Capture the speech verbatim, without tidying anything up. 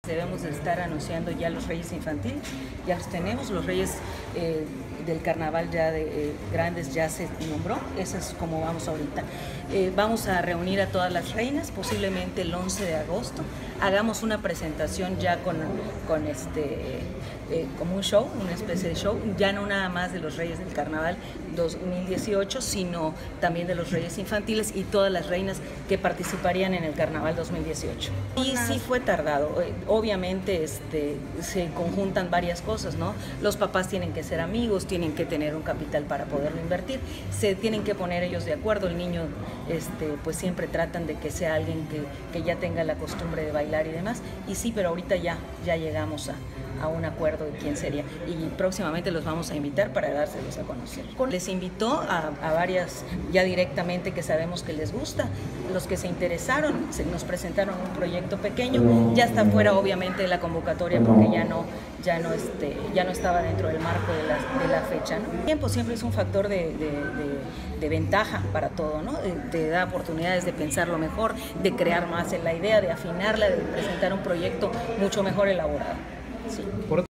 Debemos de estar anunciando ya los Reyes Infantiles, ya los tenemos, los Reyes eh, del Carnaval ya de eh, grandes ya se nombró, eso es como vamos ahorita. Eh, vamos a reunir a todas las reinas, posiblemente el once de agosto, hagamos una presentación ya con, con este, eh, como un show, una especie de show, ya no nada más de los Reyes del Carnaval dos mil dieciocho, sino también de los Reyes Infantiles y todas las reinas que participarían en el Carnaval dos mil dieciocho. Y sí fue tardado, obviamente este, se conjuntan varias cosas, ¿no? Los papás tienen que ser amigos, tienen que tener un capital para poderlo invertir, se tienen que poner ellos de acuerdo, el niño este, pues siempre tratan de que sea alguien que, que ya tenga la costumbre de bailar y demás, y sí, pero ahorita ya, ya llegamos a, a un acuerdo de quién sería, y próximamente los vamos a invitar para dárselos a conocer. Les invitó a, a varias ya directamente que sabemos que les gusta, los que se interesaron, se nos presentaron un proyecto pequeño, ya está fuera obviamente de la convocatoria porque ya no, ya no, este, ya no estaba dentro del marco de la, de la fecha, ¿no? El tiempo siempre es un factor de, de, de, de ventaja para todo, ¿no? Te da oportunidades de pensarlo mejor, de crear más en la idea, de afinarla, de presentar un proyecto mucho mejor elaborado. Sí.